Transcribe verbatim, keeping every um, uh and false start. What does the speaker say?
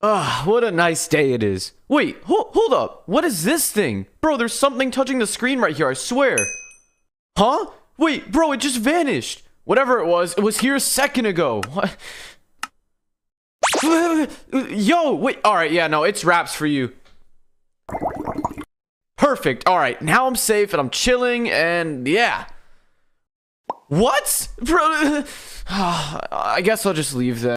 Ah, what a nice day it is. Wait, hold, hold up. What is this thing? Bro, there's something touching the screen right here, I swear. Huh? Wait, bro, it just vanished. Whatever it was, it was here a second ago. What? Yo, wait. Alright, yeah, no, it's wraps for you. Perfect. Alright, now I'm safe and I'm chilling and yeah. What? Bro, I guess I'll just leave then.